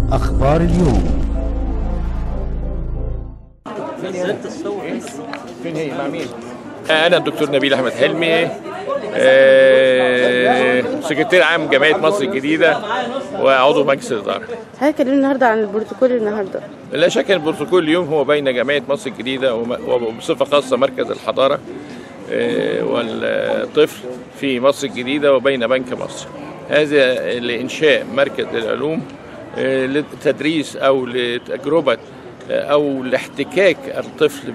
أخبار اليوم. فين هي مع مين؟ أنا الدكتور نبيل أحمد حلمي، سكرتير عام جمعية مصر الجديدة وعضو مجلس الإدارة. حضرتك كلمنا النهارده عن البروتوكول النهارده. لا شك أن البروتوكول اليوم هو بين جمعية مصر الجديدة وبصفة خاصة مركز الحضارة والطفل في مصر الجديدة وبين بنك مصر. هذا لإنشاء مركز للعلوم للتدريس أو لتجربة أو لاحتكاك الطفل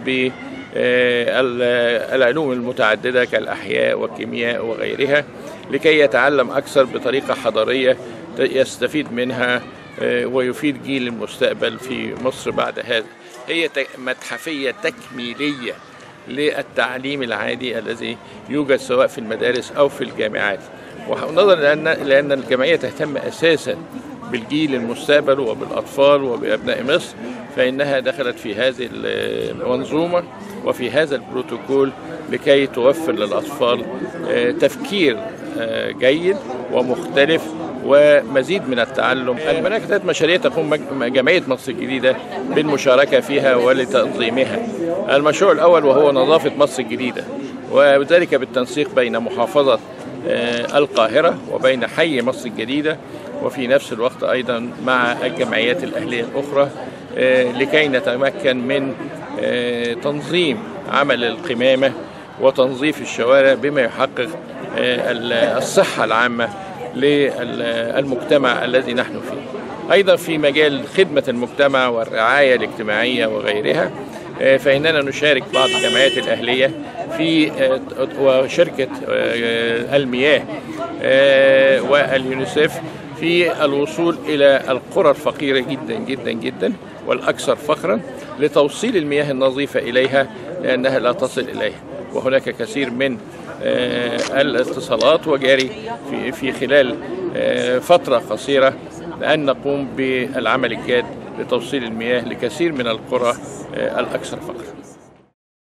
بالعلوم المتعددة كالأحياء والكيمياء وغيرها، لكي يتعلم أكثر بطريقة حضارية يستفيد منها ويفيد جيل المستقبل في مصر بعد هذا. هي متحفية تكميلية للتعليم العادي الذي يوجد سواء في المدارس أو في الجامعات، ونظرا لأن الجمعية تهتم أساسا بالجيل المستقبل وبالأطفال وبأبناء مصر، فإنها دخلت في هذه المنظومة وفي هذا البروتوكول لكي توفر للأطفال تفكير جيد ومختلف ومزيد من التعلم. هناك 3 مشاريع تقوم جمعية مصر الجديدة بالمشاركة فيها ولتنظيمها. المشروع الأول وهو نظافة مصر الجديدة، وذلك بالتنسيق بين محافظة القاهرة وبين حي مصر الجديدة، وفي نفس الوقت أيضا مع الجمعيات الأهلية الأخرى، لكي نتمكن من تنظيم عمل القمامة وتنظيف الشوارع بما يحقق الصحة العامة للمجتمع الذي نحن فيه. أيضا في مجال خدمة المجتمع والرعاية الاجتماعية وغيرها، فإننا نشارك بعض الجمعيات الأهلية في وشركة المياه واليونيسيف في الوصول إلى القرى الفقيرة جدا جدا جدا والأكثر فقرا لتوصيل المياه النظيفة إليها، لأنها لا تصل إليها. وهناك كثير من الاتصالات وجاري في خلال فترة قصيرة أن نقوم بالعمل الجاد لتوصيل المياه لكثير من القرى الأكثر فقرا.